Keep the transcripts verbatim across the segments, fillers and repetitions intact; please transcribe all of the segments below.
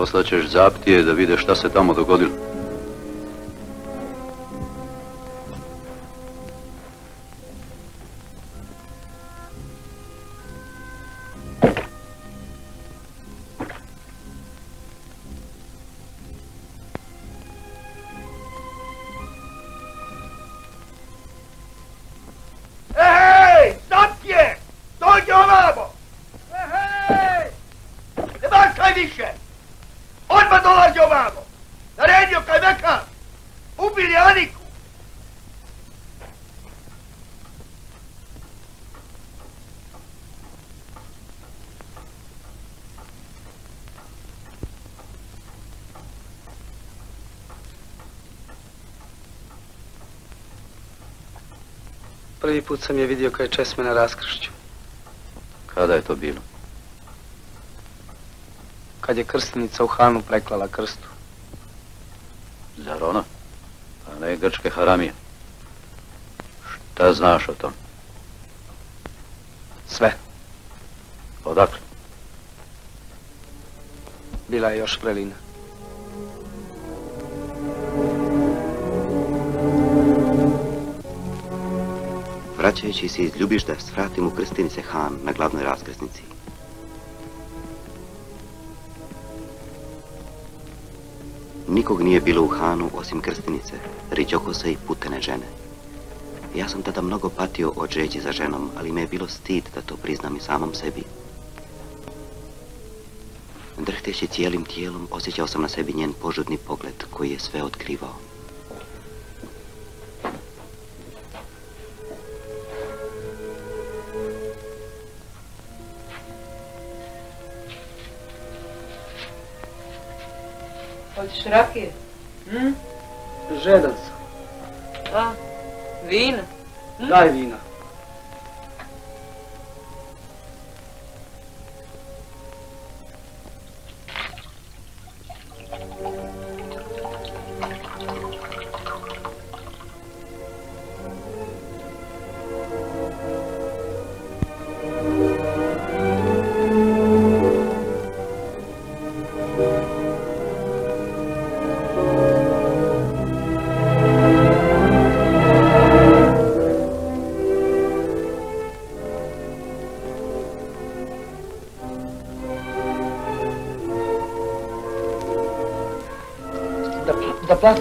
Poslaćeš zaptije da vide šta se tamo dogodilo. Prvi put sam je vidio kad je česme na raskršću. Kada je to bilo? Kad je krstnica u Hanu preklala krstu. Zar ona? A ne grčke haramije. Šta znaš o tom? Sve. Odakle? Bila je još vrelina. Vraćajući se iz Ljubišta, svratim u krstinice Han na glavnoj raskrsnici. Nikog nije bilo u Hanu osim krstinice, riđokosa i putene žene. Ja sam tada mnogo patio od žeđi za ženom, ali me je bilo stid da to priznam i samom sebi. Drhteći cijelim tijelom, osjećao sam na sebi njen požudni pogled koji je sve otkrivao. Hoćeš rakije? Hm? Žedan sam. A, vina? Hm? Daj vina. Da plati.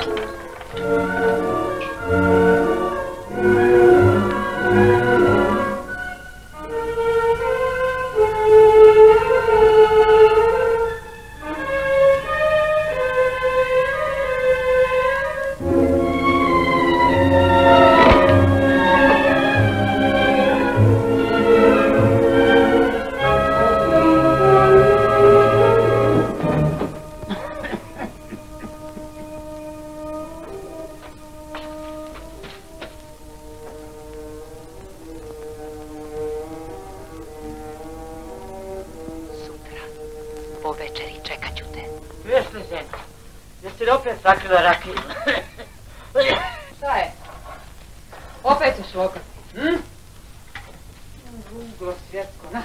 Sakrila rakiju. Šta je? Opet ćeš lokati. Hm? Ruglo svjetsko, na.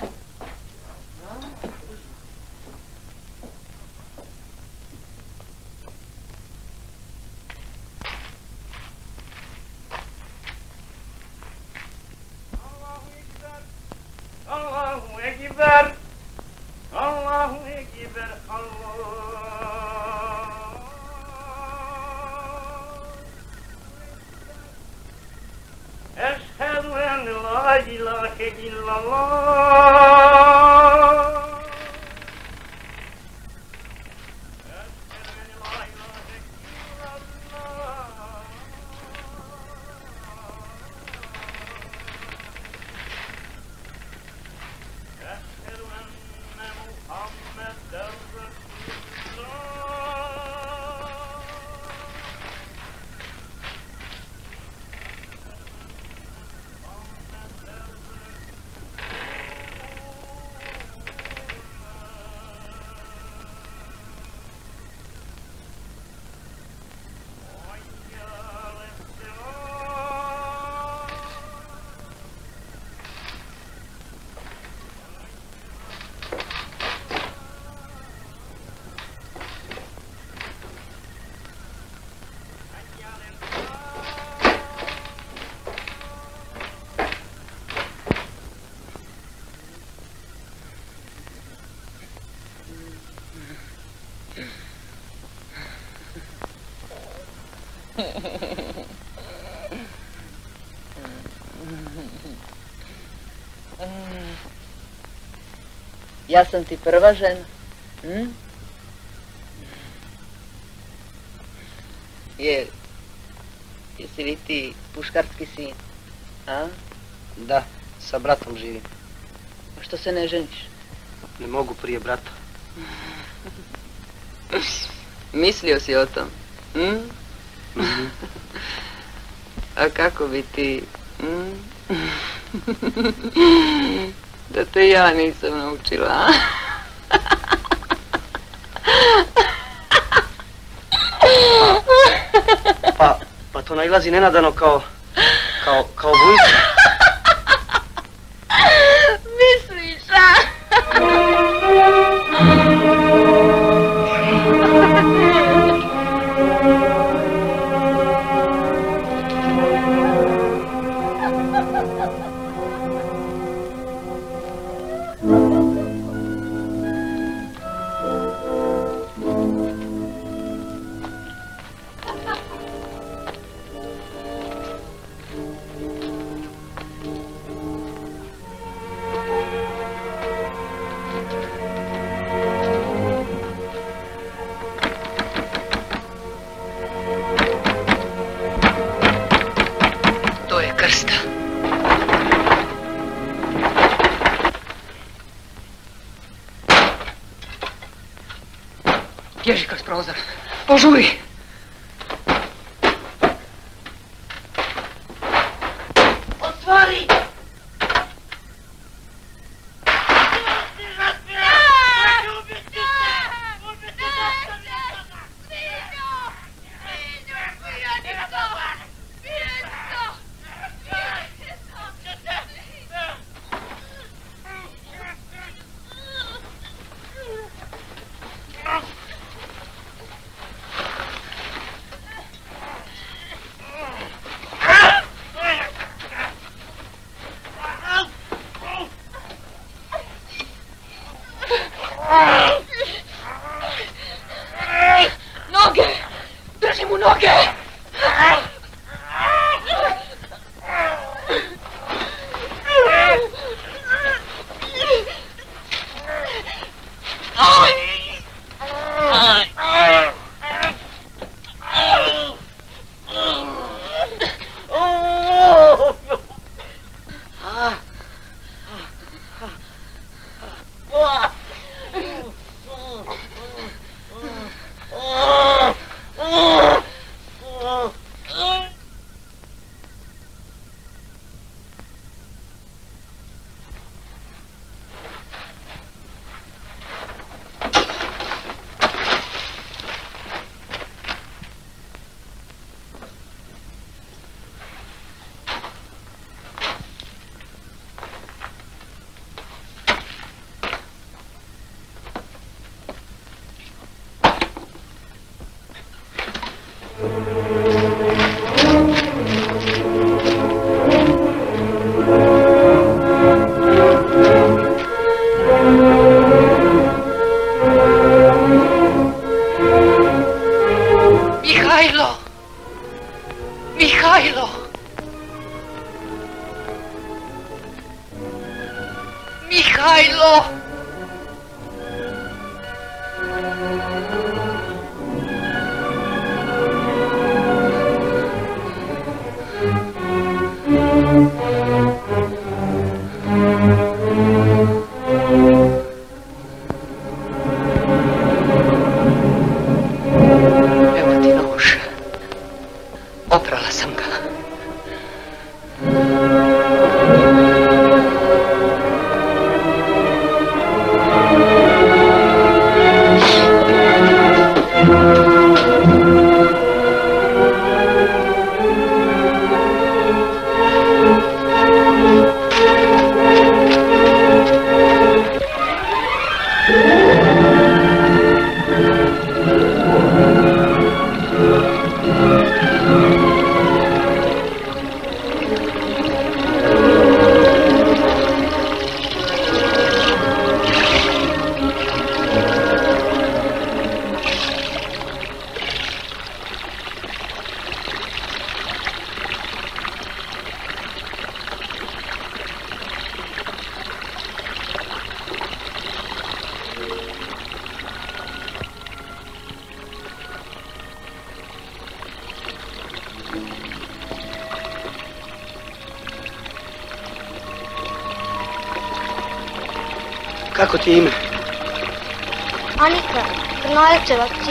Allahu Ekber. Allahu Ekber. Allah. Eşhedü en la ilahe illallah. Ja sam ti prva žena. Hm? Je, jesi li ti puškarski sin? A? Da, sa bratom živim. A što se ne ženiš? Ne mogu prije brata. Mislio si o tom? Hm? A kako bi ti... Hm? Da te ja nisam naučila. Pa, pa to nailazi nenadano kao, kao, kao vujka. Misliš, a? Bježi kroz prozor. Požuri! Otvori! Noge! Drži mu noge! Kako ti je ime? Anika, Krnojevčeva kći.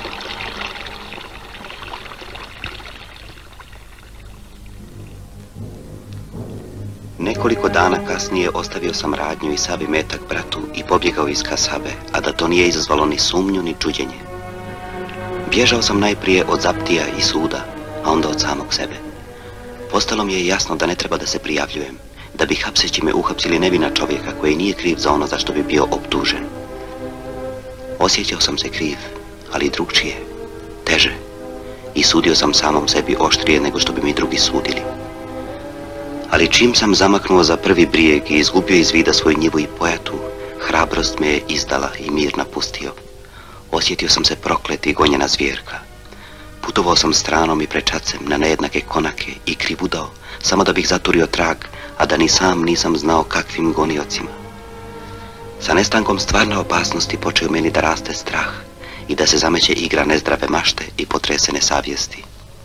Nekoliko dana kasnije ostavio sam radnju i sav imetak bratu i pobjegao iz kasabe, a da to nije izazvalo ni sumnju ni čuđenje. Bježao sam najprije od zaptija i suda, a onda od samog sebe. Postalo mi je jasno da ne treba da se prijavljujem, da bi hapseći me uhapsili nevina čovjeka koji nije kriv za ono za što bi bio optužen. Osjećao sam se kriv, ali drugčije, teže, i sudio sam samom sebi oštrije nego što bi mi drugi sudili. Ali čim sam zamaknuo za prvi brijeg i izgubio iz vida svoju njivu i pojatu, hrabrost me je izdala i mir napustio. Osjetio sam se proklet i gonjena zvjerka. Putovao sam stranom i prečacem na nejednake konake i krivudao, samo da bih zaturio trag, a da ni sam nisam znao kakvim goniocima. Sa nestankom stvarne opasnosti počeo meni da raste strah i da se zameće igra nezdrave mašte i potresene savjesti.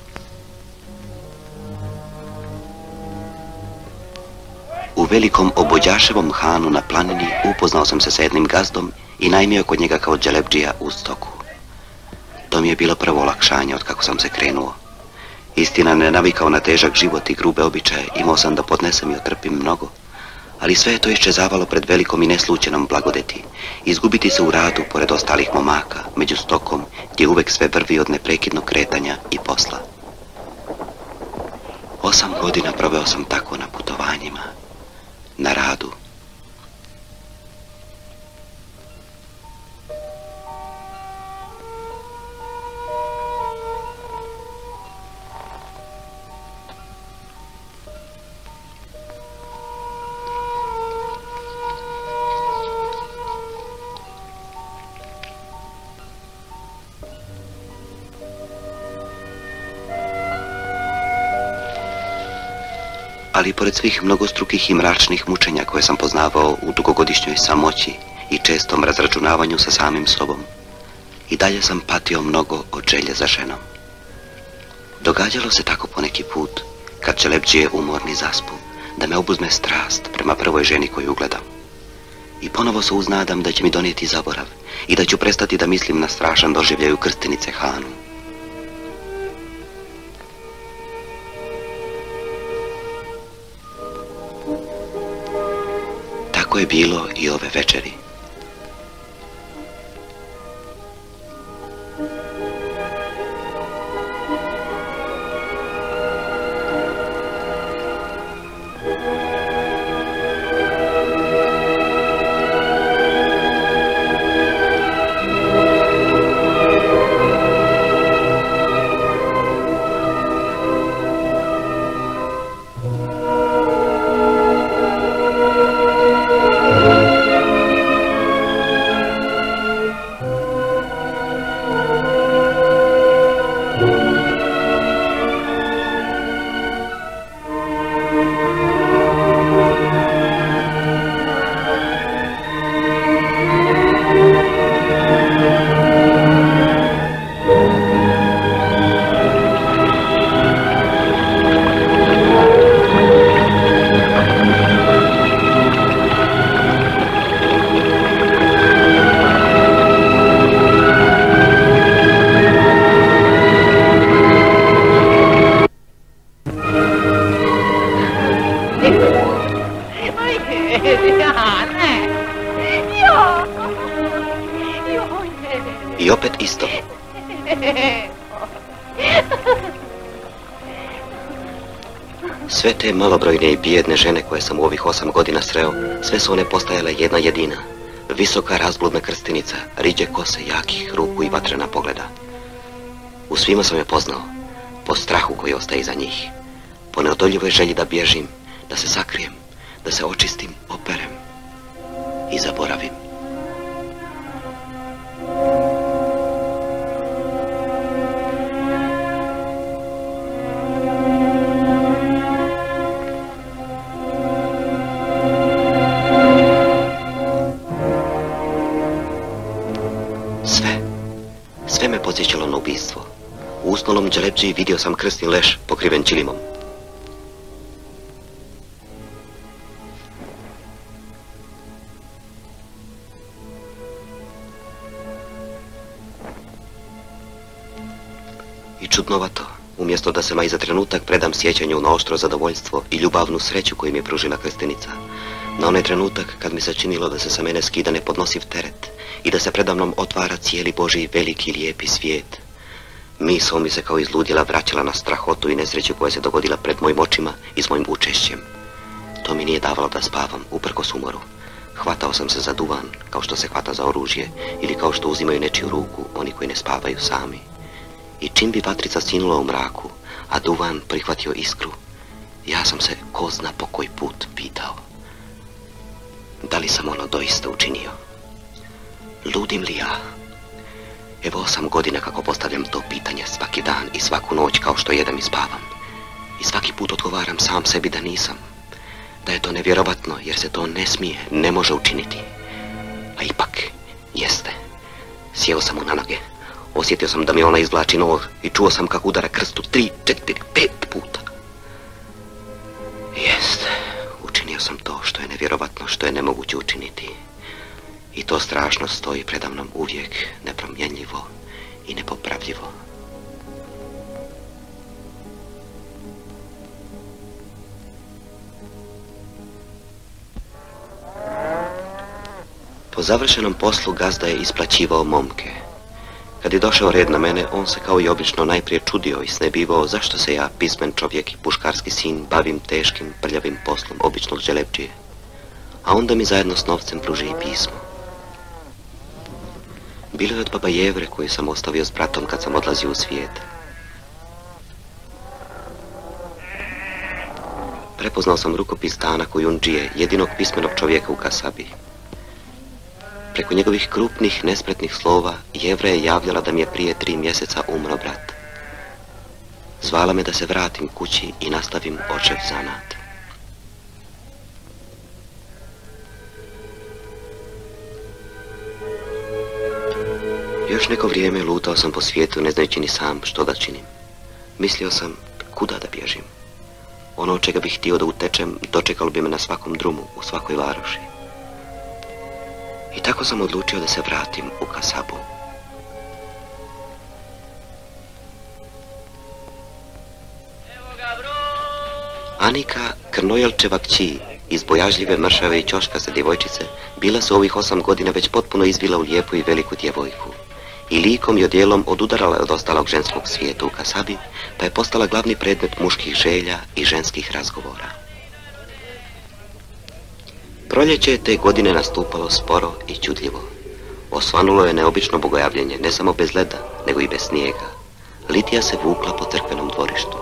U velikom obođaševom hanu na planini upoznao sam se sa jednim gazdom i najmio kod njega kao dželebdžija u stoku. To mi je bilo prvo olakšanje od kako sam se krenuo. Istina, ne navikao na težak život i grube običaje, imao sam da podnesem i otrpim mnogo, ali sve je to iščezavalo pred velikom i neslučenom blagodeti. Izgubiti se u radu pored ostalih momaka, među stokom, gdje uvek sve vrvi od neprekidnog kretanja i posla. Osam godina proveo sam tako na putovanjima, na radu. Ali pored svih mnogostrukih i mračnih mučenja koje sam poznavao u dugogodišnjoj samoći i čestom razračunavanju sa samim sobom, i dalje sam patio mnogo od želje za ženom. Događalo se tako poneki put, kad dželebdžije umorni zaspu, da me obuzme strast prema prvoj ženi koju ugledam. I ponovo se uznadam da će mi donijeti zaborav i da ću prestati da mislim na strašan doživljaj u Krstinice hanu. Tako je bilo i ove večeri. I opet isto. Sve te malobrojne i bijedne žene koje sam u ovih osam godina sreo, sve su one postajale jedna jedina. Visoka razbludna krstinica, riđe kose, jakih ruku i vatrena pogleda. U svima sam je poznao, po strahu koji ostaje iza njih, po neodoljivoj želji da bježim, da se sakrijem, da se očistim, operem i zaboravim. Đelepđiji vidio sam krsni leš pokriven čilimom. I čudnovato, umjesto da se ma i za trenutak predam sjećanju na oštro zadovoljstvo i ljubavnu sreću koju mi je pružila krstenica, na onaj trenutak kad mi se činilo da se sa mene skida nepodnosiv teret i da se predamnom otvara cijeli Božji veliki lijepi svijet, misao mi se kao izludjela vraćala na strahotu i nesreću koja se dogodila pred mojim očima i s mojim učešćem. To mi nije davalo da spavam, uprkos umoru. Hvatao sam se za duvan, kao što se hvata za oružje, ili kao što uzimaju nečiju ruku oni koji ne spavaju sami. I čim bi vatrica sinula u mraku, a duvan prihvatio iskru, ja sam se ko zna po koji put pitao. Da li sam ono doista učinio? Ludim li ja? Evo osam godina kako postavljam to pitanje svaki dan i svaku noć kao što jedem i spavam. I svaki put odgovaram sam sebi da nisam. Da je to nevjerovatno jer se to ne smije, ne može učiniti. A ipak, jeste. Sjeo sam mu na noge. Osjetio sam da mi ona izvlači nov i čuo sam kako udara krstu tri, četiri, pet puta. Jeste, učinio sam to što je nevjerovatno, što je nemoguće učiniti. I to strašno stoji predamnom uvijek nepromjenljivo i nepopravljivo. Po završenom poslu gazda je isplaćivao momke. Kad je došao red na mene, on se kao i obično najprije čudio i snebivao zašto se ja, pismen čovjek i puškarski sin, bavim teškim, prljavim poslom običnog Đelepđije. A onda mi zajedno s novcem pruži i pismo. Bilo je od baba Jevre koju sam ostavio s bratom kad sam odlazio u svijet. Prepoznao sam rukopis Dana Kujundžije, jedinog pismenog čovjeka u Kasabi. Preko njegovih krupnih, nespretnih slova, Jevra je javljala da mi je prije tri mjeseca umro brat. Zvala me da se vratim kući i nastavim očev zanat. Još neko vrijeme lutao sam po svijetu ne znajući ni sam što da činim. Mislio sam kuda da bježim. Ono od čega bih htio da utečem dočekalo bi me na svakom drumu, u svakoj varoši. I tako sam odlučio da se vratim u Kasabu. Anika Krnojelčeva kći, iz bojažljive, mršave i ćoškaste djevojčice, bila se ovih osam godina već potpuno izvila u lijepu i veliku djevojku. I likom i odjelom odudarala od ostalog ženskog svijeta u Kasabi, pa je postala glavni predmet muških želja i ženskih razgovora. Proljeće je te godine nastupalo sporo i čudljivo. Osvanulo je neobično bogojavljenje, ne samo bez leda, nego i bez snijega. Litija se vukla po crkvenom dvorištu.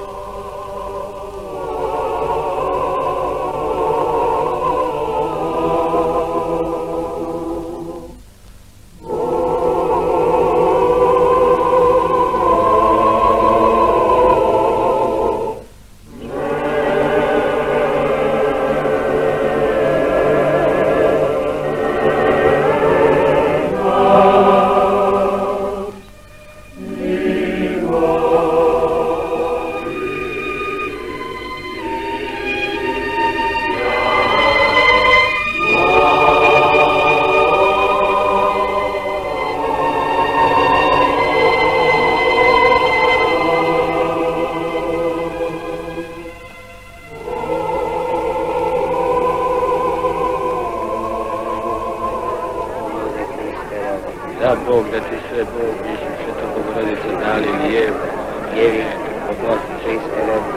Da Bog, da ti sve Bog, Isus, Sveta Bogorodica, dali lijevo, lijevi, odnosi čiste redi.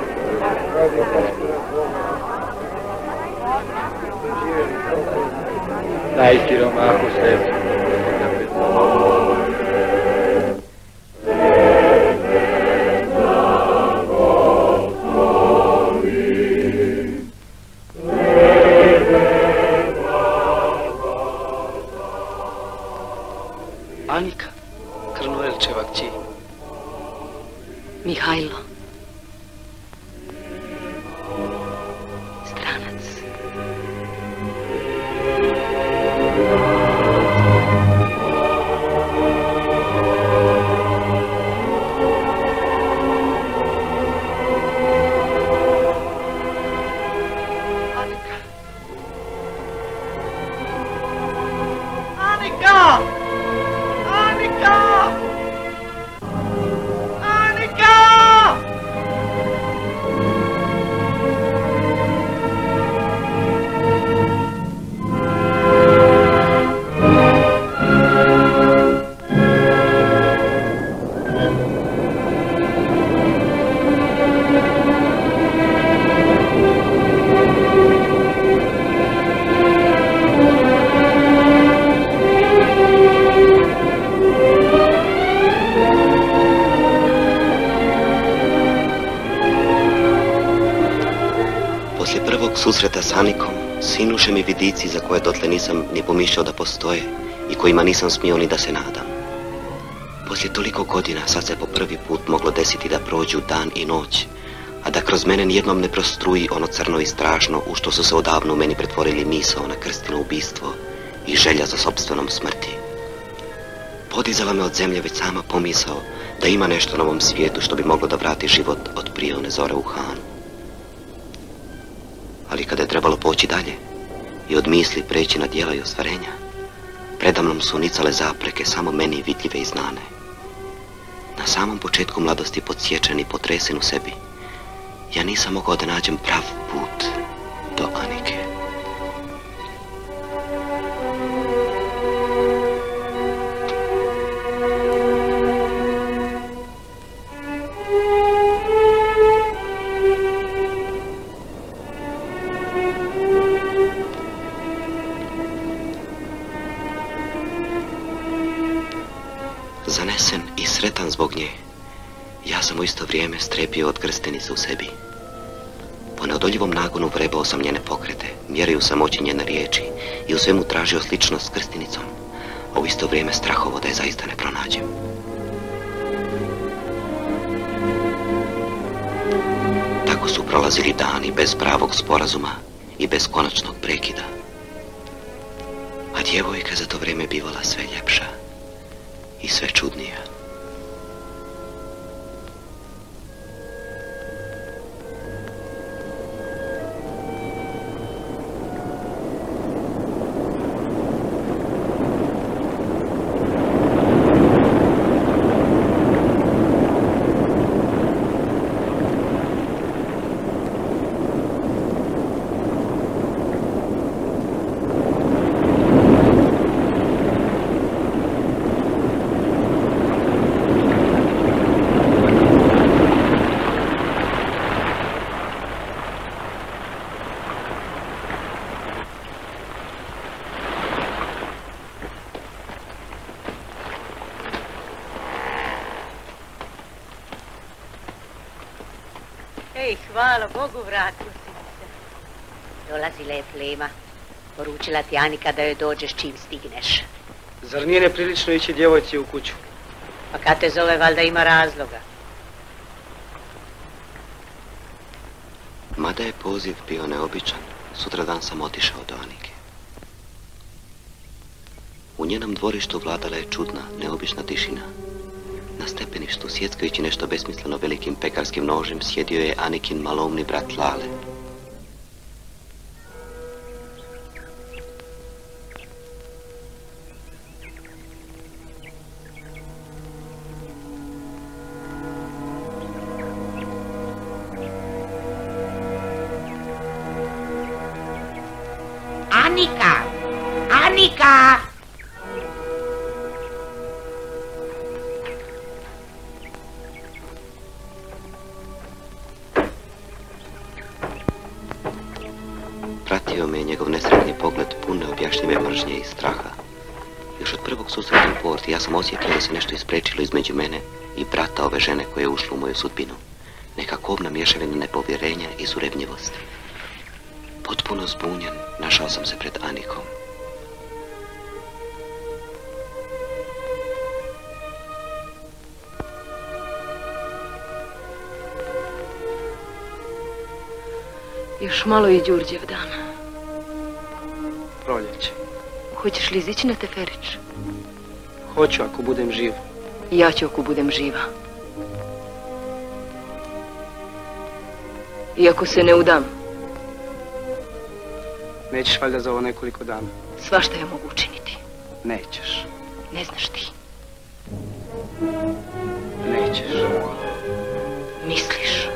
Daj siromahu sebi. Anika Krnojelčeva kći. Mihajlo. Stranac. Poslije prvog susreta s Anikom, sinuše mi vidici za koje dotle nisam ni pomišljao da postoje i kojima nisam smio ni da se nadam. Poslije toliko godina sad se po prvi put moglo desiti da prođu dan i noć, a da kroz mene nijednom ne prostruji ono crno i strašno u što su se odavno u meni pretvorili misao na Krstino ubistvo i želja za sopstvenom smrti. Podizala me od zemlje već sama pomisao da ima nešto na ovom svijetu što bi moglo da vrati život od prije one zore u Hanu. Ali kada je trebalo poći dalje i od misli preći na djela i ostvarenja, predamnom su nicale zapreke samo meni vidljive i znane. Na samom početku mladosti podsječen i potresen u sebi, ja nisam mogao da nađem prav put do Anike. Zanesen i sretan zbog nje, ja sam u isto vrijeme strepio od krstenice u sebi. Po neodoljivom nagonu vrebao sam njene pokrete, mjerio sam oči njene riječi i u svemu tražio sličnost s krstenicom, a u isto vrijeme strahovo da je zaista ne pronađem. Tako su prolazili dani bez pravog sporazuma i bez konačnog prekida. A djevojka za to vrijeme bivala sve ljepša i sve čudnija. Ej, hvala Bogu, vratio si mi se. Dolazi Lep Lema. Poručila ti Anika da joj dođeš čim stigneš. Zar nije neprilično ići djevojci u kuću? Pa kad te zove, valjda ima razloga. Mada je poziv bio neobičan, sutradan sam otišao do Anike. U njenom dvorištu vladala je čudna, neobična tišina. Na stepeništu, sjeckajući nešto besmisleno velikim pekarskim nožem, sjedio je Anikin maloumni brat Lale. Anika! Anika! Pratio me je njegov nesretni pogled pun neobjašnjive mržnje i straha. Još od prvog susreta u porti ja sam osjetio da se nešto isprečilo između mene i brata ove žene koja je ušla u moju sudbinu. Neka kobna mješavina nepovjerenja i surevnjivosti. Potpuno zbunjen, našao sam se pred Anikom. Još malo i Đurđev dan. Proljeće. Hoćeš li izići na Teferić? Hoću ako budem živ. Ja ću ako budem živa. I ako se ne udam. Nećeš valjda za ovo nekoliko dana? Svašta ja mogu učiniti. Nećeš. Ne znaš ti. Nećeš. Misliš.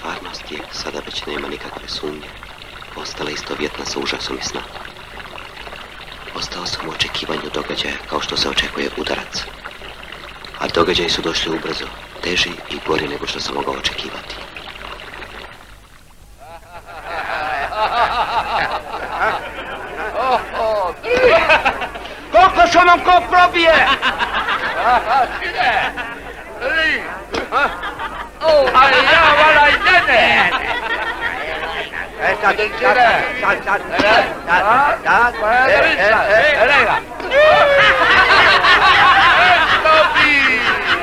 Stvarnost je, sada već nema nikakve sumnje, postala istovjetna sa užasom i snom. Ostao sam u očekivanju događaja kao što se očekuje udarac. A događaji su došli ubrzo, teži i gori nego što sam mogao očekivati. Koliko što nam ko probije? Ali ja vala i tebe! E sad, sad, sad, sad, sad, sad, sad, e, ga! Stopi!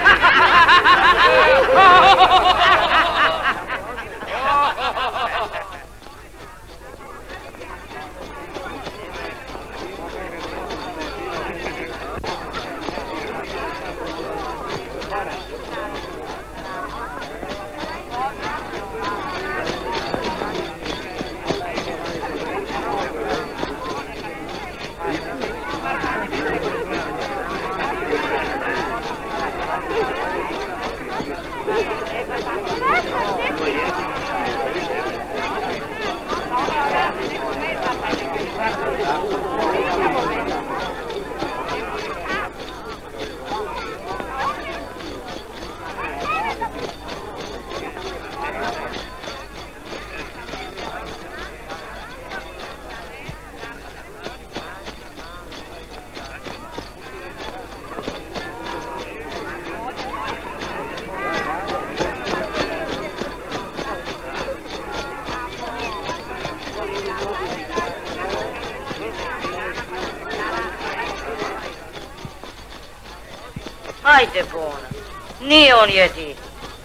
Ajde, Bona, nije on jedini.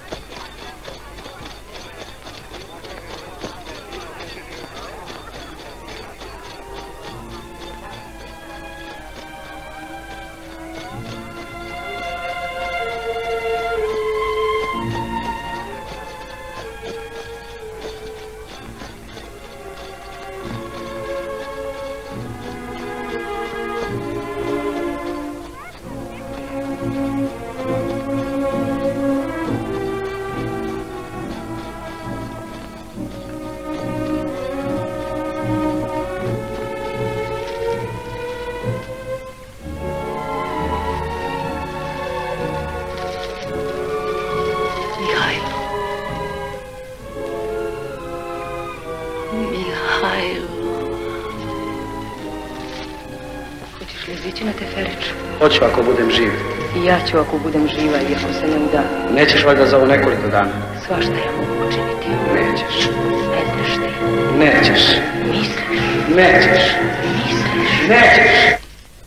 Hoću ako budem živ. I ja ću ako budem živa, iako se ne udam. Nećeš valjda za ovo nekoliko dana? Svašta ja mogu učiniti. Nećeš. Nećeš ti. Nećeš. Misliš. Nećeš. Misliš. Nećeš.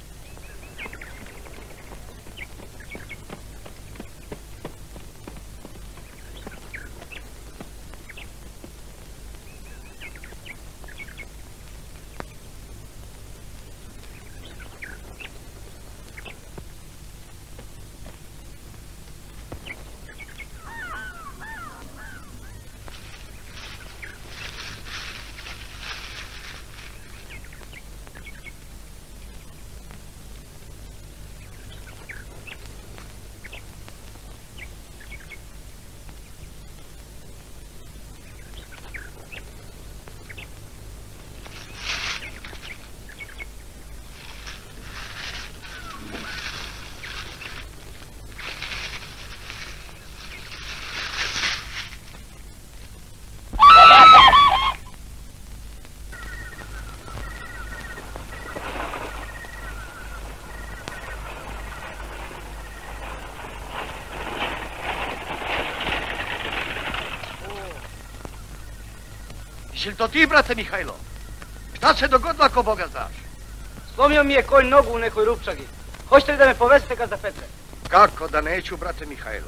Jesi li to ti, brate Mihajlo? Šta se dogodilo ako Boga znaš? Slomio mi je konj nogu u nekoj rupčagi. Hoćete li da me povesite ga za Petre? Kako da neću, brate Mihajlo?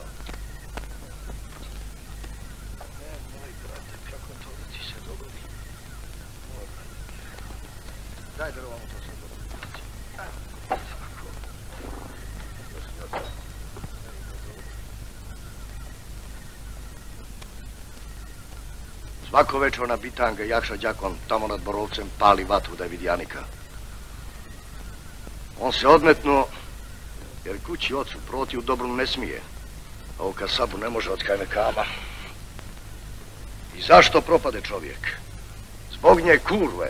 Moj brate, kako to da ti se dogodi? Daj da ovamo to se dogodi. Svako večer ona bitanga Jakša Đakon tamo nad Borovcem pali vatru da vidi Anika. On se odmetnuo, jer kući ocu proti u dobru ne smije, a u kasabu ne može od kajme kama. I zašto propade čovjek? Zbog nje kurve.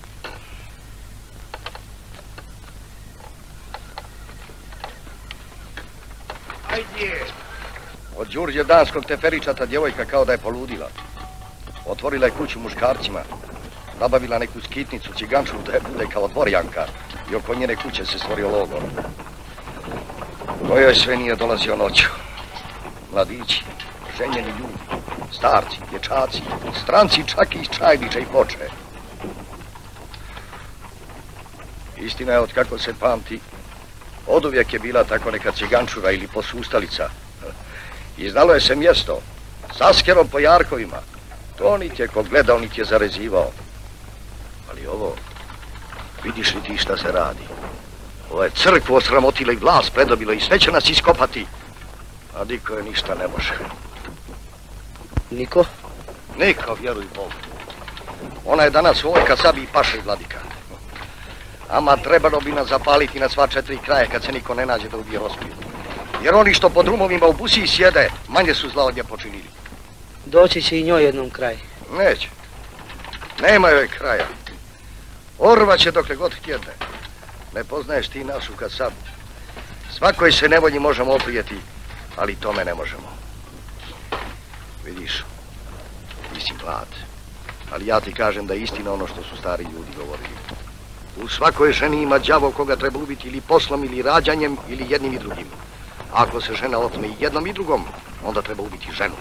Ajde! Od Đurđe Danskog teferičata djevojka kao da je poludila. Otvorila je kuću muškarcima. Nabavila neku skitnicu, ciganču da je bude kao dvorjanka. I oko njene kuće se stvorio logor. To joj sve nije dolazio noću. Mladići, ženjeni ljudi, starci, dječaci, stranci čak i iz Čajdića i Ploče. Istina je, od kako se pamti, oduvijek je bila tako neka cigančura ili posustalica. I znalo je se mjesto, s askerom po jarkovima. To niti je ko gledao, niti je zarezivao. Ali ovo, vidiš li ti šta se radi? Ovo je crkvu osramotila i vlast predobilo i sve će nas iskopati. A niko je ništa ne može. Niko? Niko, vjeruj Bogu. Ona je danas vojka sabi i paša i vladika. Ama trebalo bi nas zapaliti na sva četiri kraja kad se niko ne nađe da ubije Rospiju. Jer oni što po drumovima u busiji sjede, manje su zla od nje počinili. Doći će i njoj jednom kraj. Neće. Nema joj kraja. Orva će dokle god htjedne. Ne poznaješ ti našu kasabu. Svakoj se nevolji možemo oprijeti, ali tome ne možemo. Vidiš, ti si mlad, ali ja ti kažem da je istina ono što su stari ljudi govorili. U svakoj ženi ima đavo koga treba ubiti ili poslom, ili rađanjem, ili jednim i drugim. Ako se žena otme i jednom i drugom, onda treba ubiti ženu.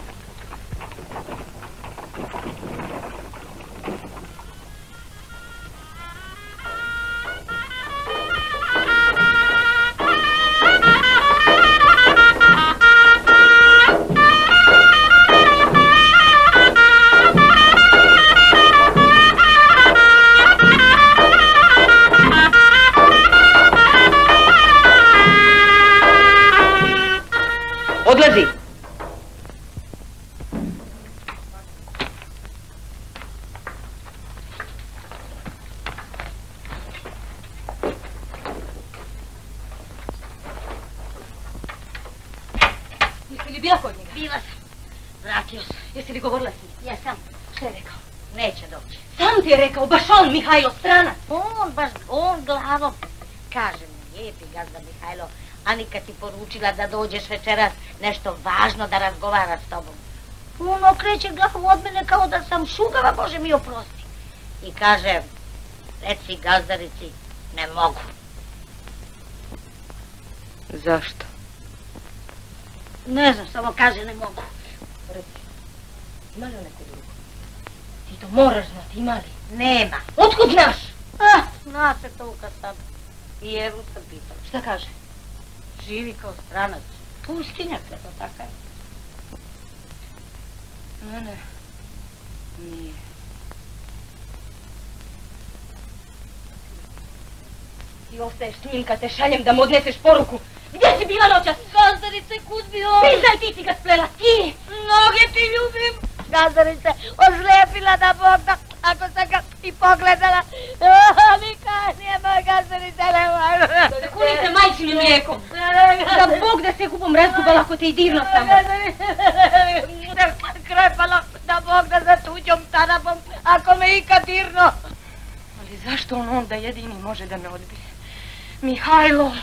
Odlazi! Jesi li bila kod njega? Bila sam. Vratio se. Jesi li govorila s njim? Jesam. Šta je rekao? Neće doći. Sam ti je rekao, baš on, Mihajlo, stranac. On, baš on glavom. Kaže mi, lijepi gazda Mihajlo, Anika ti poručila da dođeš večeras nešto važno da razgovara s tobom. On okreće glavu od mene kao da sam šugava, Bože mi oprosti. I kaže, reci gazdarici, ne mogu. Zašto? Ne znam, samo kaže ne mogu. Reci, ima li neko drugo? Ti to moraš znati, ima li? Nema. Otkud znaš? Ah, zna se to kad sad. I Evu sam pitao. Šta kaže? Živi kao stranac. Pustinjak je to takav. Ne, ne. Nije. Ti ostaješ s njim kad te šaljem da mu odneseš poruku. Gdje si bila noćas? Gazdarice, kud bi on? Priznaj, ti si ga splela, ti! Noge ti ljubim. Gazdarice, ozlijepila da Bog da, ako sam ga i pogledala. Nikad nije moj gazdarice, nemoj. Kuni se majčinim mlijekom. Da Bog da se kupom razgubala ako te i divno samo. Krepala da Bog da za tuđom tarabom, ako me ikad dirno. Ali zašto on onda jedini može da me odbije? Mihajlo!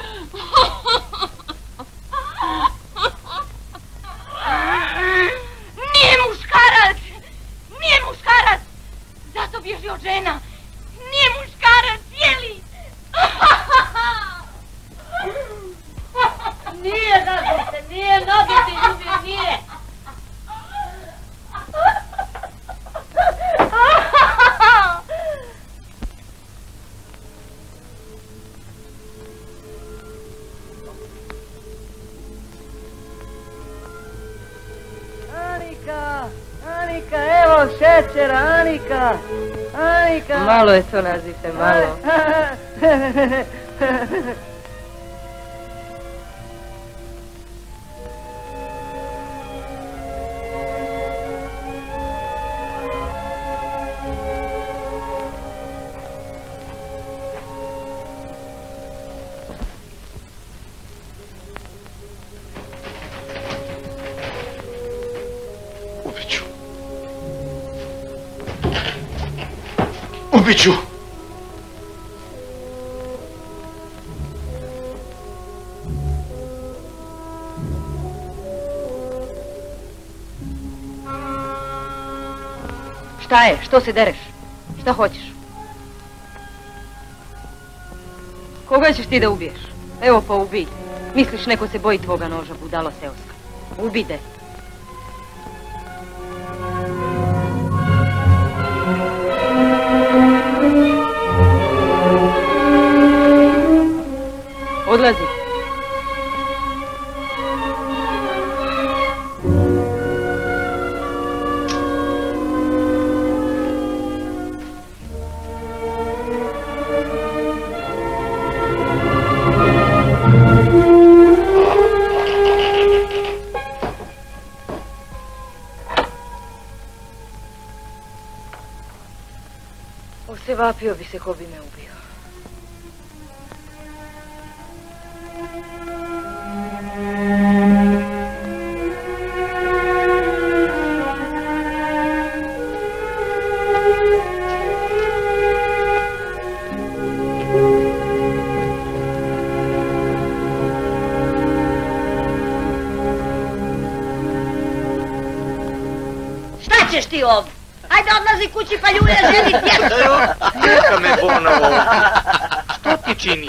Nije muškarac! Nije muškarac! Zato bježi od žena! Nije muškarac, jeli? Nije, Gazdarice, nije, noge ti ljubim, nije! Anika, Anika, evo šećera, Anika, Anika. Malo je to, Nazife, malo. ubiću. Šta je? Što se dereš? Šta hoćeš? Koga ćeš ti da ubiješ? Evo pa ubij. Misliš neko se boji tvoga noža, budalo seoska. Ubide. Odlazi. Osevapio bi se ko bi me ubio. Šta ćeš ti ovdje? Ajde odlazi kući pa ljulja želi djecu. Neka me ponovo. Što ti čini?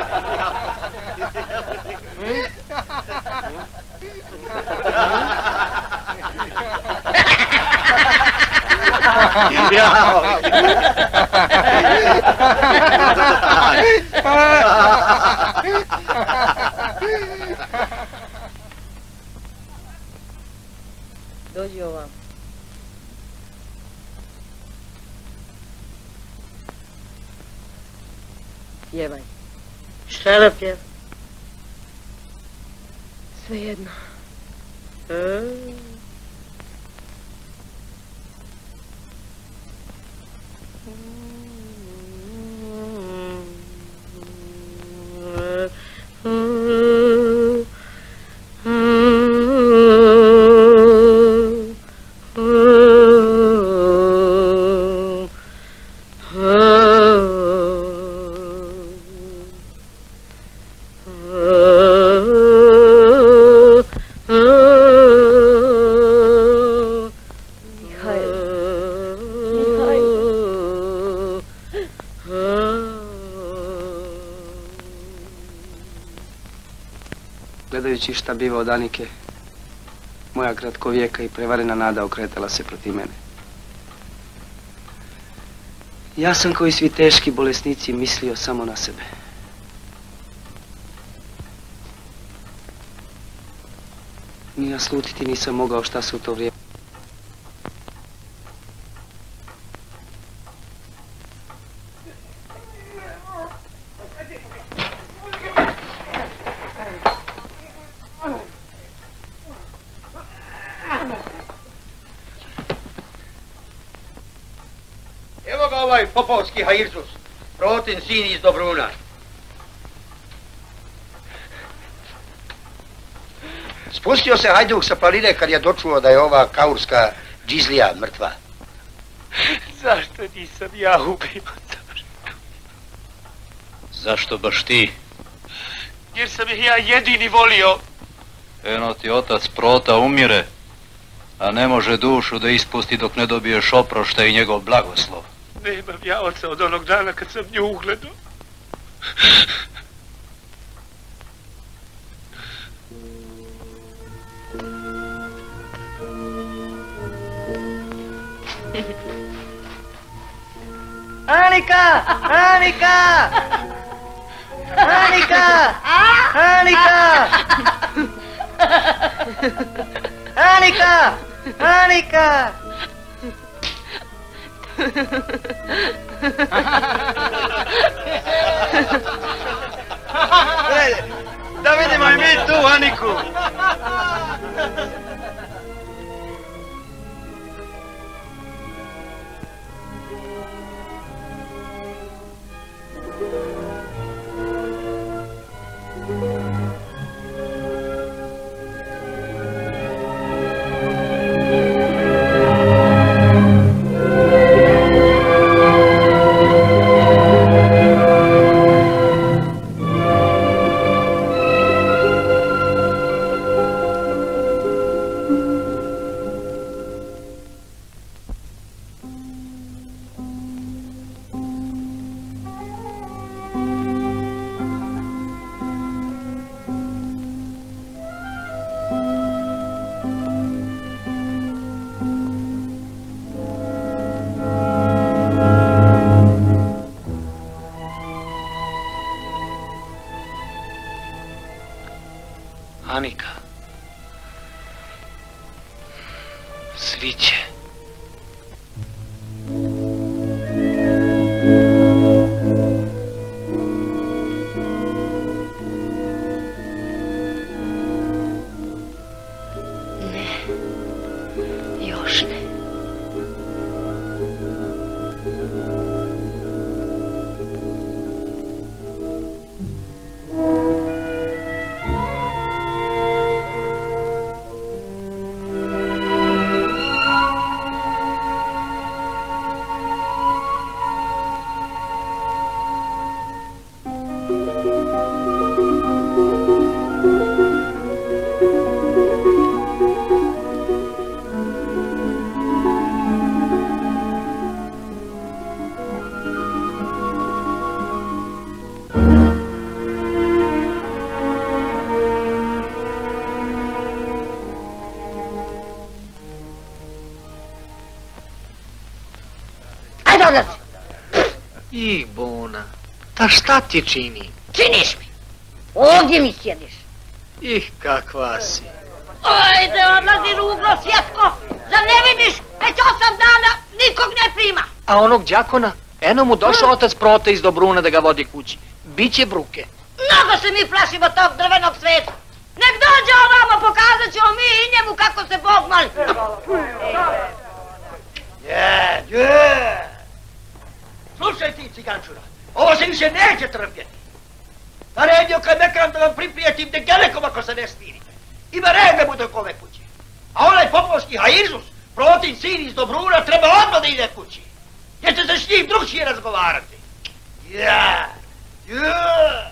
Dođi ovam. Pjevaj. Šta da pjevam? Svejedno. Gledajući šta biva od Anike, moja kratkovijeka i prevarena nada okretala se protiv mene. Ja sam kao i svi teški bolesnici mislio samo na sebe. Ni naslutiti nisam mogao šta se u to vrijeme. Evo ga ovaj popovski Hairzus, Protin sin iz Dobruna. Spustio se hajduk sa planine kad je dočuo da je ova kaurska džizlija mrtva. Zašto nisam ja ubio? Zašto baš ti? Jer sam ih ja jedini volio. Eno ti otac Prota umire, a ne može dušu da ispusti dok ne dobiješ oprošta i njegov blagoslov. Nemam ja oca od onog dana kad sam nju ugledao. Anika! Anika! Anika! Anika! Anika! Anika! Da vidimo i mi tu Aniku. Biće. Ih, Bona, ta šta ti čini? Činiš mi? Ovdje mi sjediš. Ih, kakva si. Ajde, odlazi ruglo svjetsko. Zar ne vidiš? Već osam dana nikog ne prima. A onog đakona? Eno mu došao otac Prote iz Dobruna da ga vodi kući. Biće bruke. Mnogo se mi plašimo tog drvenog sveta. Nek dođe ovamo, pokazat ćemo mi i njemu kako se Bog moli. Je, je. Slušaj ti, cigančura, ovo se više neće trpjeti. Naredio kad mekram da vam priprijetim degelekom ako se ne smirite. Ima red da bude oko ove kuće. A onaj popovski Hajirzus, Protin sin iz Dobruna, treba odmah da ide kući. Jer će se s njim drugčije razgovarati. Ja, ja.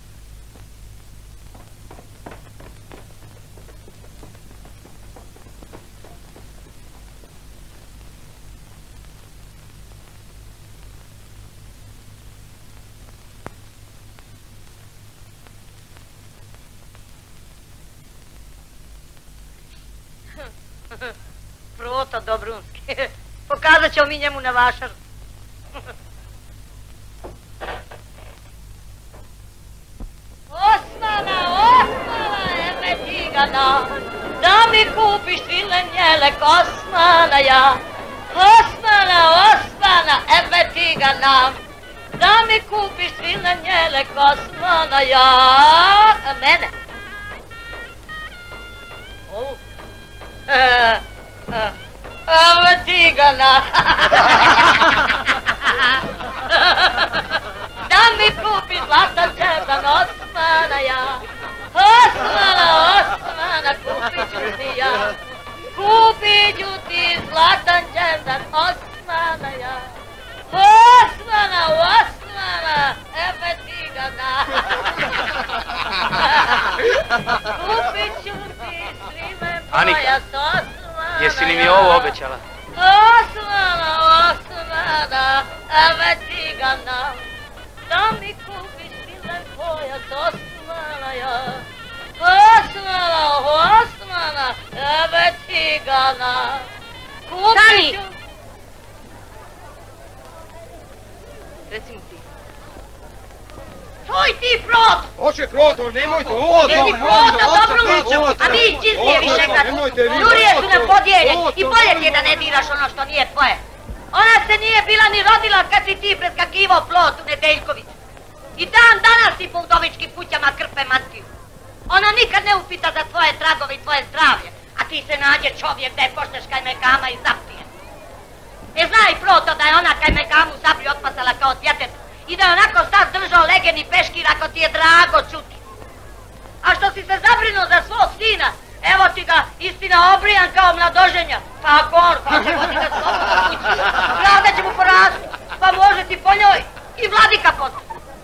Proto Dobrunski. Pokazat ćemo mi njemu na vašaru. Osmana, Osmana, eme ti ga dam, da mi kupiš svilenjele Osmana ja. Osmana, Osmana, eme ti ga dam, da mi kupiš svilenjele Osmana ja. Mene? Ovu? Eee, evo ti ga na. Da mi kupi zlatan čerdan Osmana ja. Osmana, Osmana, kupit ću ti ja. Kupit ću ti zlatan čerdan Osmana ja. Osmana, Osmana, evo ti ga na. Kupit ću ti svime pojas Osmana. Jesi li mi ovo obećala? Osmana, Osmana, evo ti ga na. Da mi kupiš svime pojas Osmana ja. Osmana, Osmana, evo ti ga na. Kupit ću... Reci mu ti. Čuj ti, Prot! Oče, Proto, nemojte, ovo to! Jesi Proto, Dobruniću, a mi iz Čizlije više kad Jurije su nam podijeljeni i bolje ti je da ne diraš ono što nije tvoje. Ona se nije bila ni rodila kad si ti preskakivao plot u Nedeljkoviću. I dan danas si po udovičkim kućama krpe mantiju. Ona nikad ne upita za tvoje tragove i tvoje zdravlje, a ti se nađe čovjek da je pošteš Kajmekama i zapije. Ne znaj, Proto, da je ona Kajmekamu sablju otpasala kao djeteta i da je onako sad držao legeni peškir ako ti je drago čuti. A što si se zabrinuo za svog sina, evo ti ga istina obrijan kao mladoženja. Pa ako on hoće vodi ga slobodno kući, pravda će mu porasti, pa može ti po njoj i vladika postati.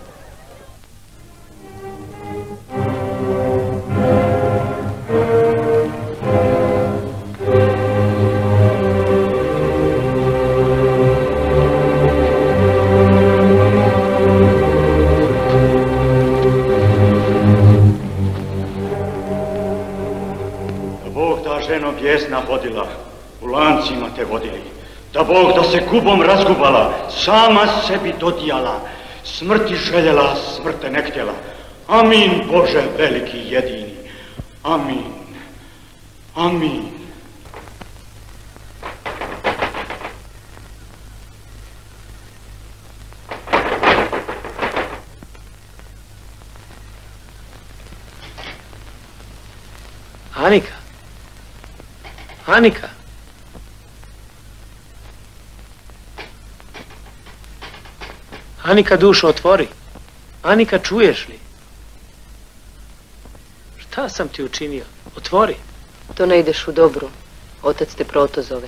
Ženo bijesna vodila, u lancima te vodili, da Bog da se kubom razgubala, sama sebi dodijala, smrti željela, smrte ne htjela. Amin, Bože veliki jedini, amin, amin. Anika? Anika? Anika, dušo, otvori. Anika, čuješ li? Šta sam ti učinio? Otvori. To ne ideš u dobru. Otac te Proto zove.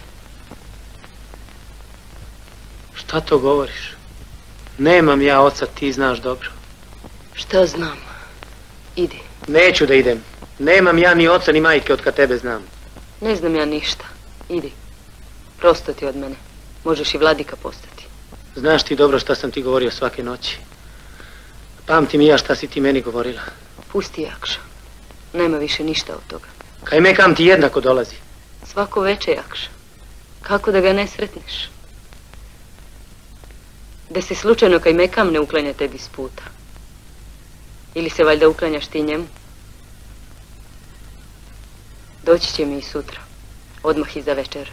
Šta to govoriš? Nemam ja oca, ti znaš dobro. Šta znam? Idi. Neću da idem. Nemam ja ni oca ni majke od kad tebe znam. Ne znam ja ništa. Idi. Prosto ti od mene. Možeš i vladika postati. Znaš ti dobro šta sam ti govorio svake noći. Pamtim i ja šta si ti meni govorila. Pusti Jakša. Nema više ništa od toga. Kaj mekam ti jednako dolazi. Svako veče Jakša. Kako da ga ne sretneš? Da se slučajno kaj mekam ne uklanja tebi s puta. Ili se valjda uklanjaš ti njemu? Doći će mi i sutra. Odmah iza večera.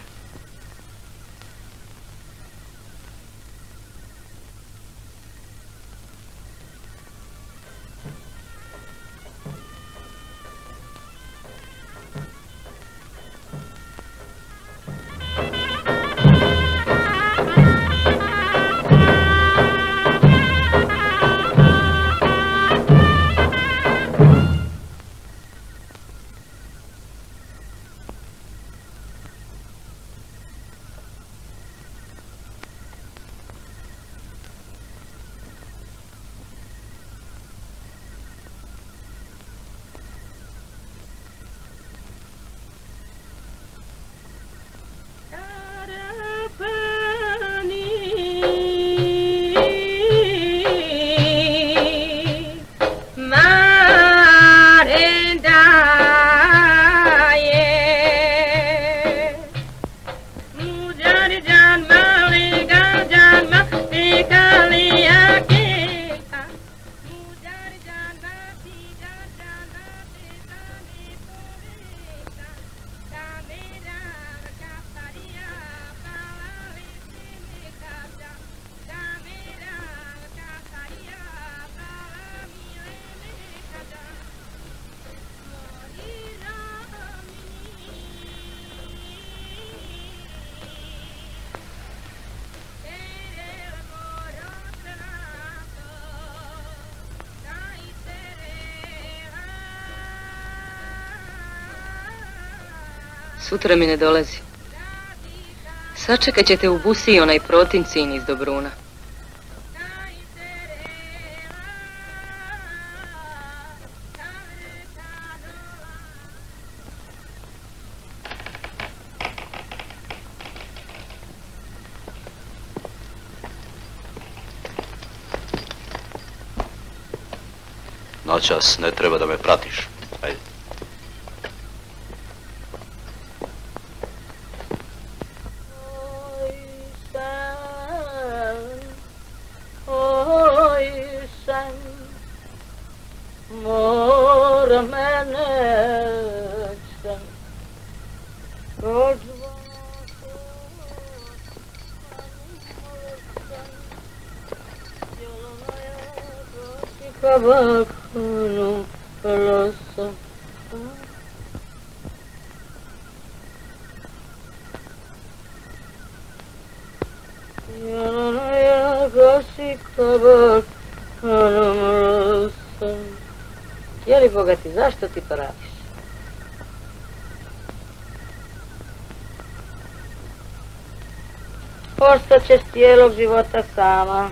Sutra mi ne dolazi. Sačekat ćete u busi onaj Protin sin iz Dobruna. Noćas ne treba da me pratiš. Ajde. Jeli bogati, zašto ti to radiš? Ostaćeš cijelog života sama.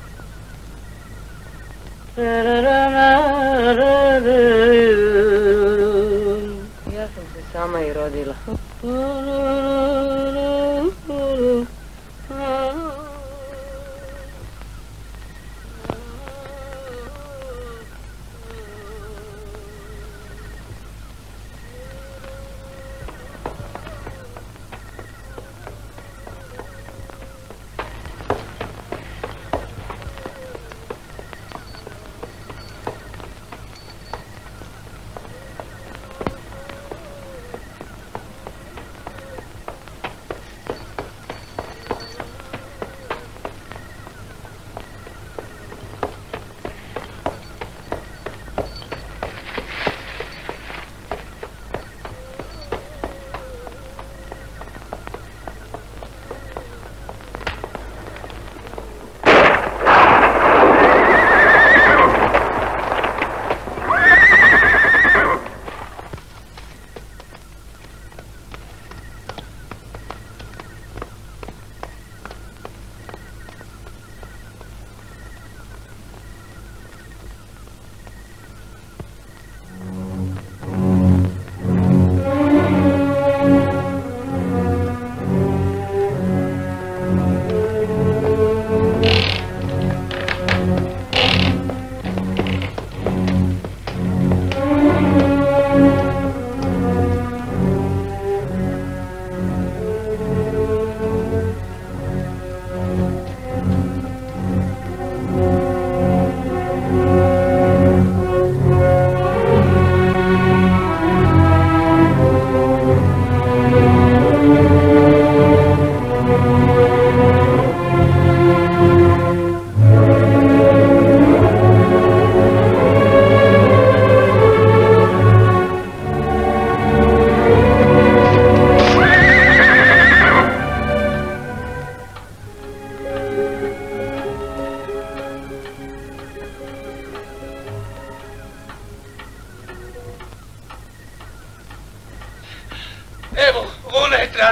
Ja sam se sama i rodila.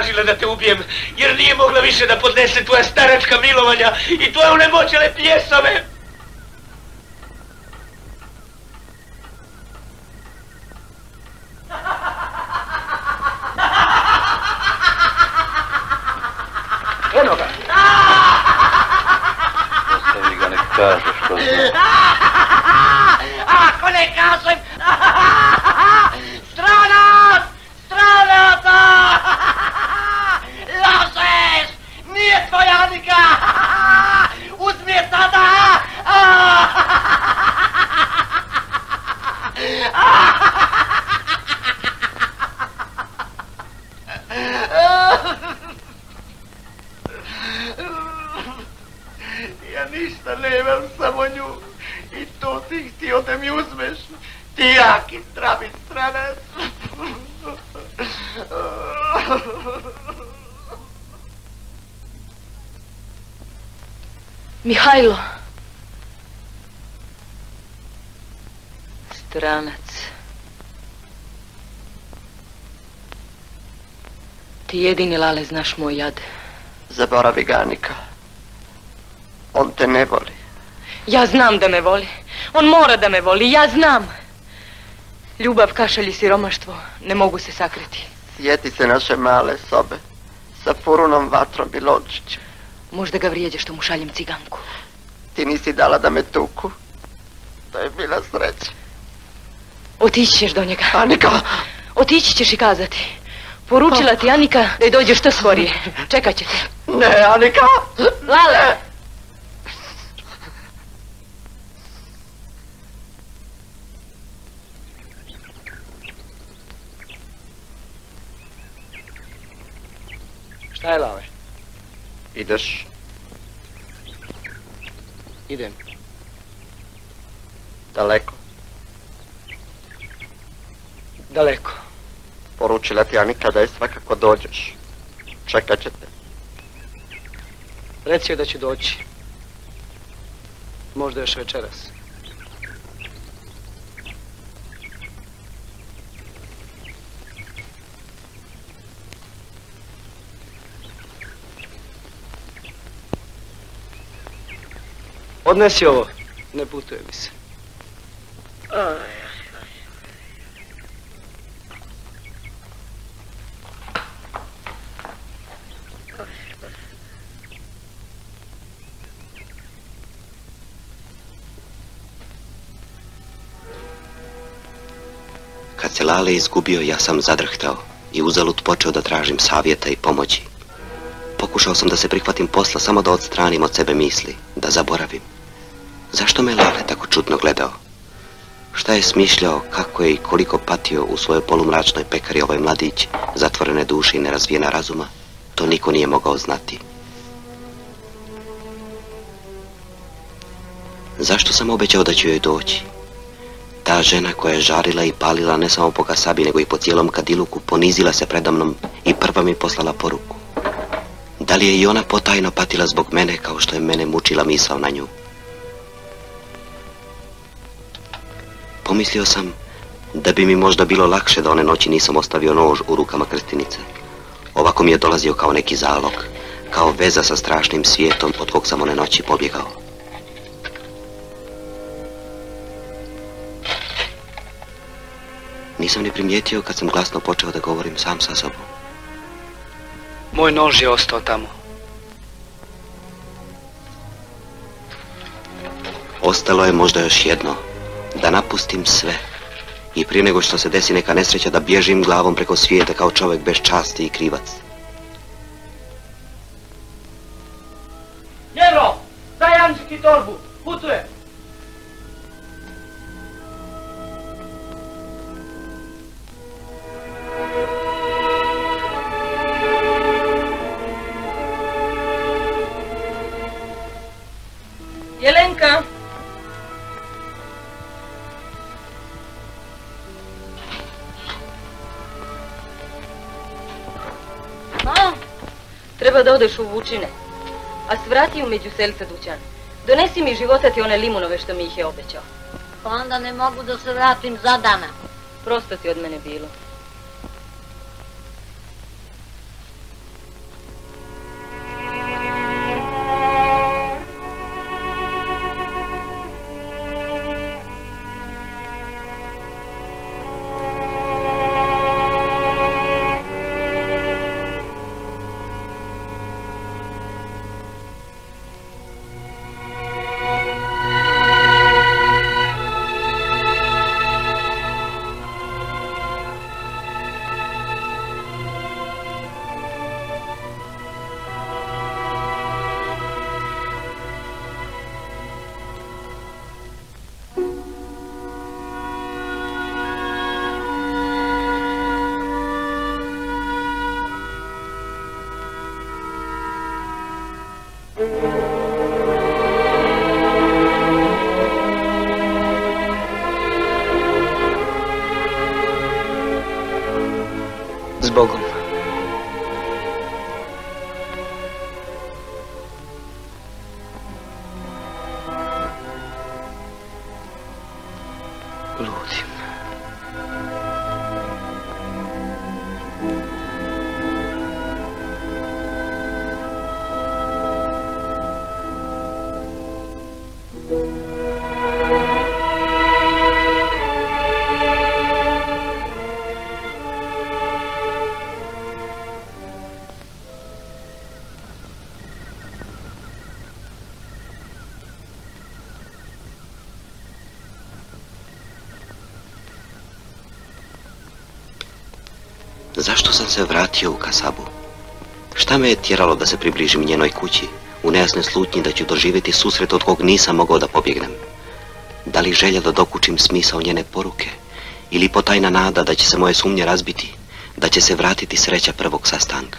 tražila da te ubijem, jer nije mogla više da podnese tvoja staračka milovanja i tvoje unemoćele pjesove. Eno ga! Ostavi ga, nek kaže što zna. Ako ne kažem! Stranac! Stranac! Lažeš! Nije tvoja Anika! Uzmi je sada! Ja ništa nemam, samo nju. I to ti htio da mi uzmeš. Ti jaki, zdravi stranac. Mihajlo. Stranac. Ti jedini, Lale, znaš moj jad. Zaboravi ga, Anika. On te ne voli. Ja znam da me voli. On mora da me voli, ja znam. Ljubav, kašalj i siromaštvo ne mogu se sakriti. Sjeti se naše male sobe sa purunom vatrom i lončićem. Možda ga vrijeđe što mu šaljem ciganku. Ti nisi dala da me tuku. To je bila sreća. Otići ćeš do njega. Anika! Otići ćeš i kazati. Poručila ti Anika da je dođeš što skorije. Čekat će te. Ne, Anika! Lale! Šta je, Lale? Ideš? Idem. Daleko? Daleko. Poručila ti Anika da je svakako dođeš. Čekat će te. Reci joj da ću doći. Možda još večeras. Odnesi ovo. Ne putuje mi se. Kad se Lale izgubio, ja sam zadrhtao i uzalud počeo da tražim savjeta i pomoći. Pokušao sam da se prihvatim posla, samo da odstranim od sebe misli, da zaboravim. Zašto me Lale tako čudno gledao? Šta je smišljao, kako je i koliko patio u svojoj polumračnoj pekari ovaj mladić, zatvorene duše i nerazvijena razuma, to niko nije mogao znati. Zašto sam obećao da ću joj doći? Ta žena koja je žarila i palila ne samo po kasabi, nego i po cijelom kadiluku, ponizila se predamnom i prva mi poslala poruku. Da li je i ona potajno patila zbog mene, kao što je mene mučila misao na nju? Pomislio sam da bi mi možda bilo lakše da one noći nisam ostavio nož u rukama krstinice. Ovako mi je dolazio kao neki zalog, kao veza sa strašnim svijetom od kog sam one noći pobjegao. Nisam ni primijetio kad sam glasno počeo da govorim sam sa sobom. Moj nož je ostao tamo. Ostalo je možda još jedno, da napustim sve i prije nego što se desi neka nesreća da bježim glavom preko svijeta kao čovjek bez časti i krivac. Njero, daj Anđiki torbu, putuje! Jelenka! A, treba da odeš u Vučine, a svrati u Međuselca dućan. Donesi mi života ti one limunove što mi ih je obećao. Pa onda ne mogu da se vratim za dana. Prosto ti od mene bilo. Zbogom. Ludim. Zašto sam se vratio u kasabu? Šta me je tjeralo da se približim njenoj kući, u nejasnoj slutnji da ću doživjeti susret od kog nisam mogao da pobjegnem? Da li želja da dokučim smisao njene poruke, ili potajna nada da će se moje sumnje razbiti, da će se vratiti sreća prvog sastanka?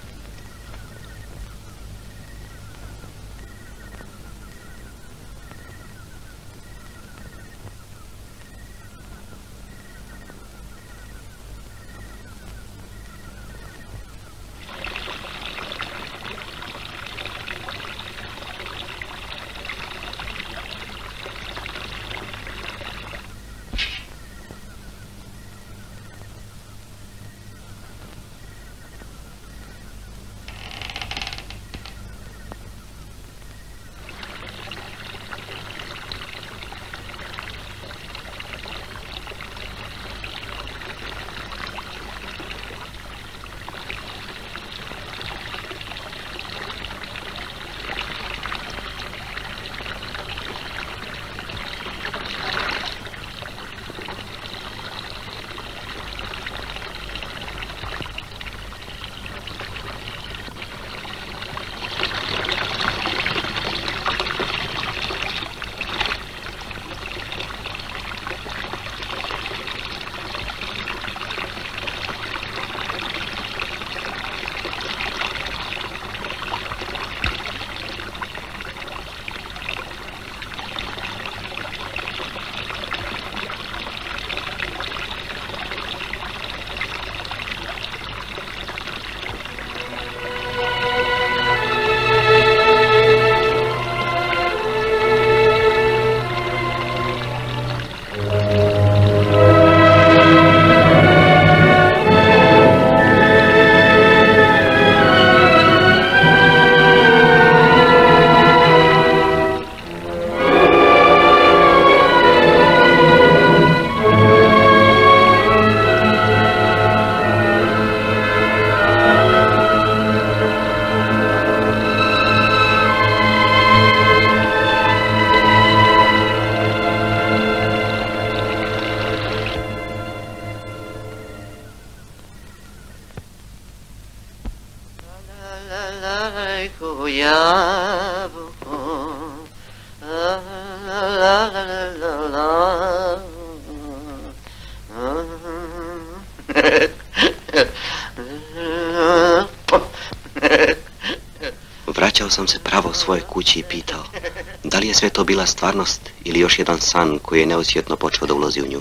Vraćao sam se pravo svoje kući i pitao, da li je sve to bila stvarnost ili još jedan san koji je neosjetno počeo da ulazi u nju.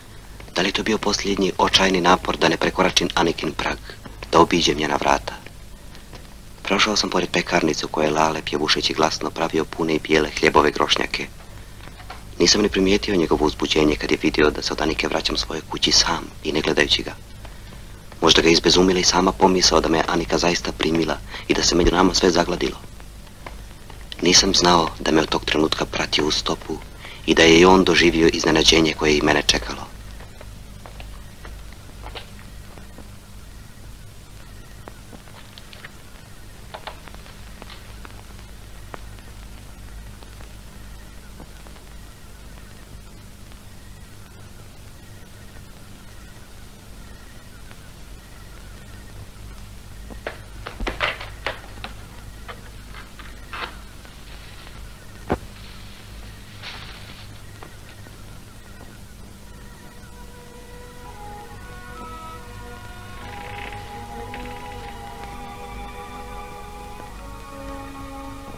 Da li je to bio posljednji očajni napor da ne prekoračim Anikin prag, da obiđem njena vrata. Prošao sam pored pekarnice u kojoj je Lale pjevušeći glasno pravio pune i bijele hljebove grošnjake. Nisam ni primijetio njegovo uzbuđenje kad je vidio da se od Anike vraćam svojoj kući sam i ne gledajući ga. Možda ga je izbezumila i sama pomisao da me Anika zaista primila i da se među nama sve zagladilo. Nisam znao da me od tog trenutka pratio u stopu i da je i on doživio iznenađenje koje je i mene čekalo.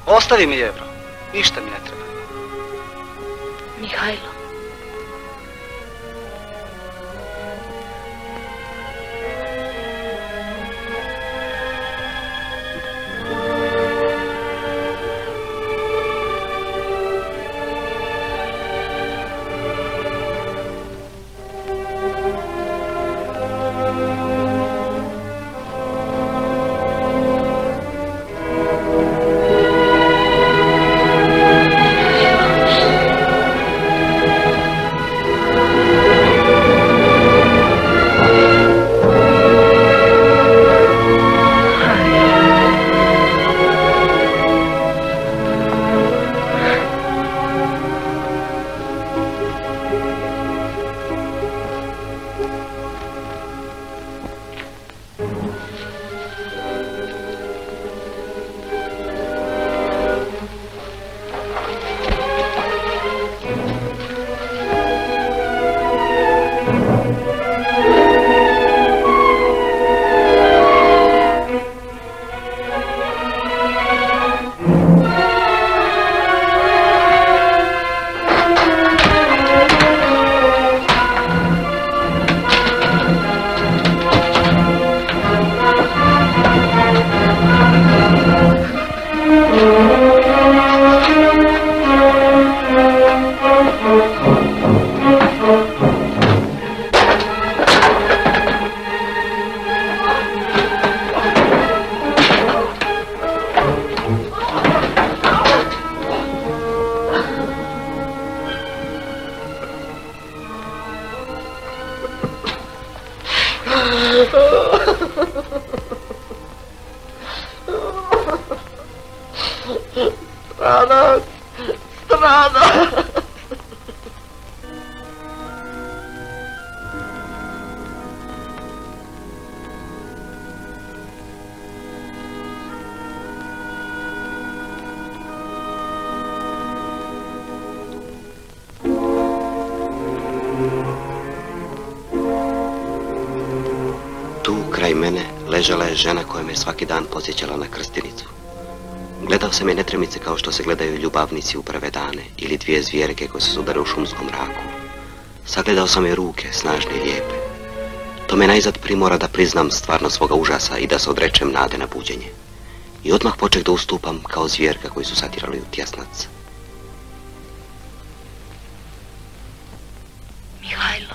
Ostavi mi evro. Ništa mi ne treba. Mihajlo. Stranac! Stranac! Tu, kraj mene, ležala je žena koja me svaki dan podsjećala na krstinicu. Gledao sam je netremice kao što se gledaju ljubavnici u prve dane ili dvije zvjerke koje se sudare u šumskom mraku. Sagledao sam je ruke, snažne i lijepe. To me najzad primora da priznam stvarno svoga užasa i da se odrečem nade na buđenje. I odmah poček da ustupam kao zvjerka koji su satirali u tjesnac. Mihajlo.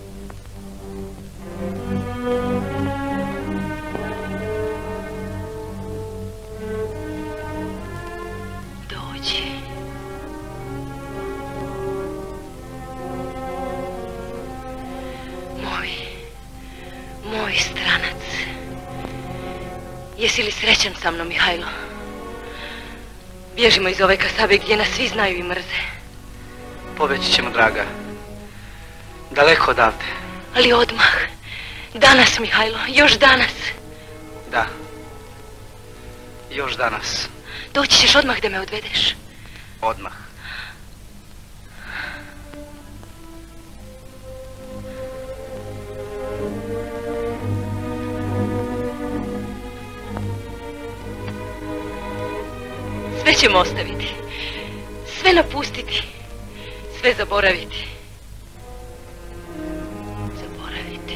Dođi. Moj, moj stranac. Jesi li srećan sa mnom, Mihajlo? Bježimo iz ove kasabe gdje nas svi znaju i mrze. Pobeći ćemo, draga. Daleko odavde. Ali odmah. Danas, Mihajlo, još danas. Da. Još danas. Doći ćeš odmah da me odvedeš. Odmah. Sve ćemo ostaviti. Sve napustiti. Sve zaboraviti. Zaboraviti.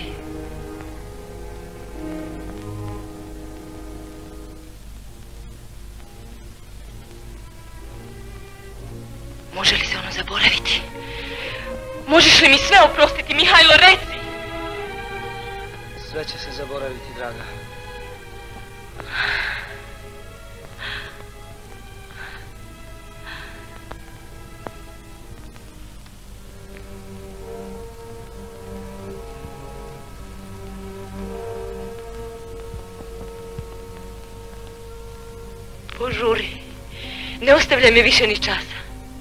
Može li se ono zaboraviti? Možeš li mi sve oprostiti, Mihajlo, reci? Sve će se zaboraviti, draga. Požuri. Ne ostavljaj me više ni časa.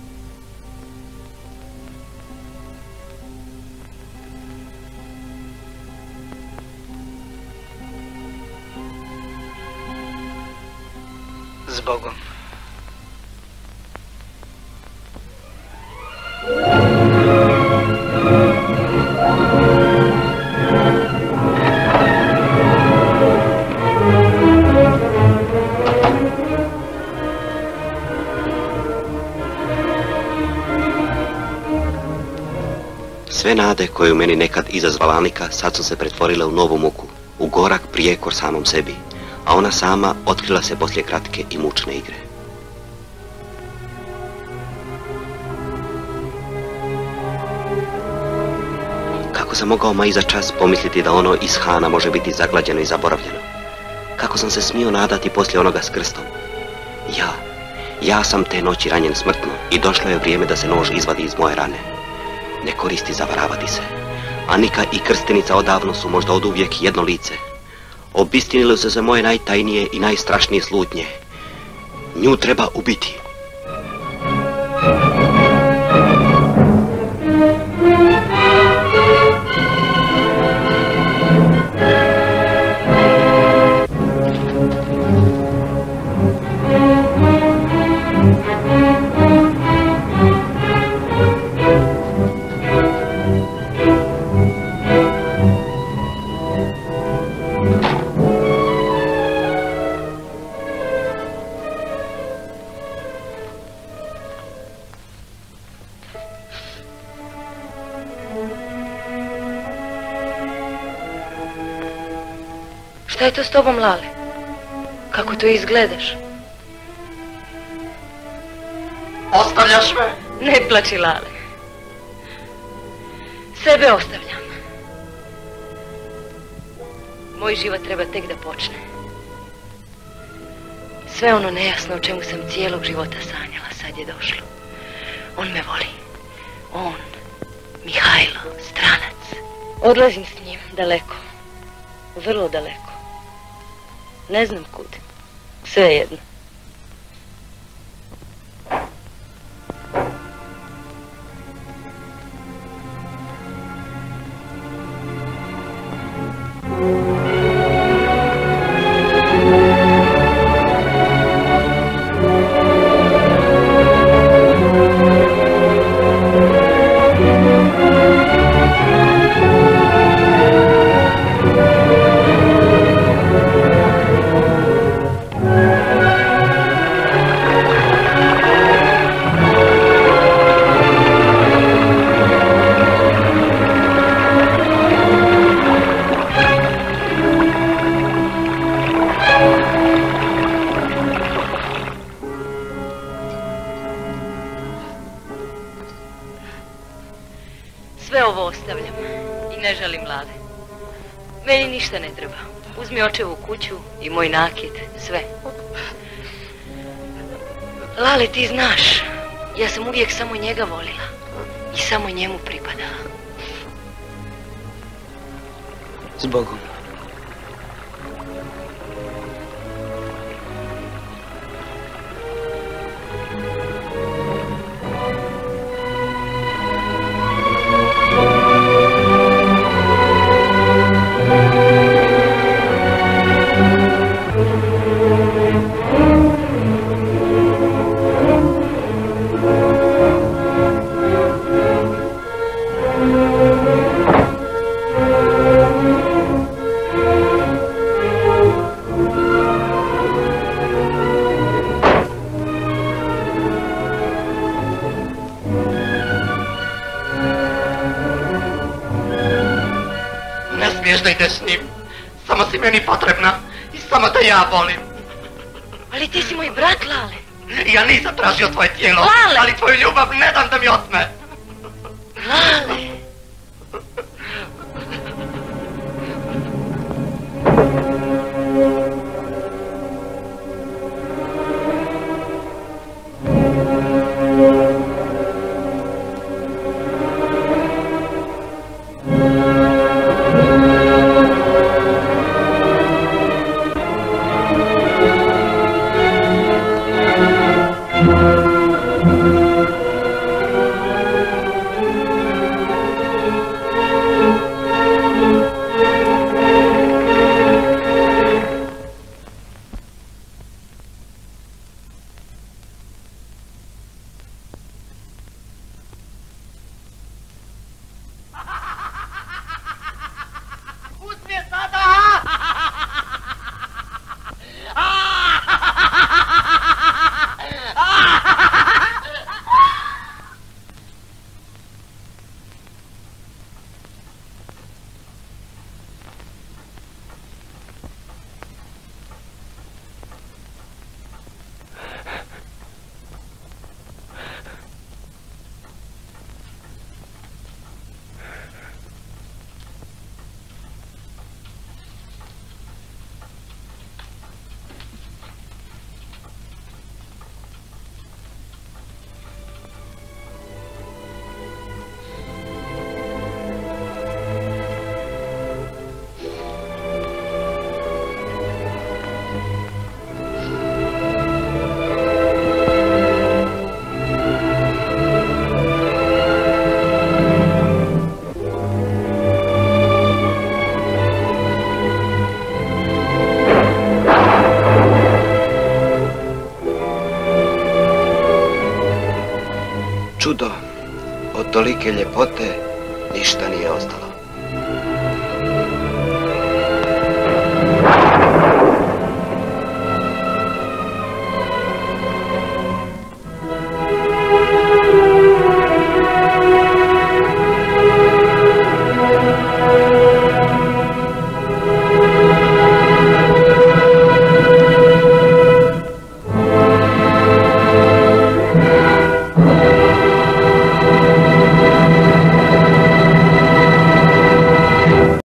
Zbogom. Sve nade koje u meni nekad izazvala Anika sad su se pretvorile u novu muku, u gorak prijekor samom sebi, a ona sama otkrila se poslije kratke i mučne igre. Kako sam mogao ma i za čas pomisliti da ono iz Hana može biti zaglađeno i zaboravljeno? Kako sam se smio nadati poslije onoga s krstom? Ja, ja sam te noći ranjen smrtno i došlo je vrijeme da se nož izvadi iz moje rane. Ne koristi zavaravati se. Anika i krstenica odavno su možda oduvijek jedno lice. Obistinile su se moje najtajnije i najstrašnije slutnje. Nju treba ubiti. Šta je to s tobom, Lale? Kako to izgledaš? Ostavljaš me? Ne plači, Lale. Sebe ostavljam. Moj život treba tek da počne. Sve ono nejasno o čemu sam cijelog života sanjala sad je došlo. On me voli. On, Mihajlo, stranac. Odlazim s njim daleko. Vrlo daleko. Ne znam kud. Sve jedno. Sve ovo ostavljam i ne žalim Lale. Meni ništa ne treba. Uzmi očevu kuću i moj nakit, sve. Lale, ti znaš, ja sam uvijek samo njega volila i samo njemu pripadala. Zbogom. Da ideš s njim. Samo si meni potrebna i samo te ja volim. Ali ti si moj brat, Lale. Ja nisam tražio tvoje tijelo, Lale! ali tvoju ljubav ne dam da mi otme. Lale! Ah! čudo, od tolike ljepote ništa nije ostalo.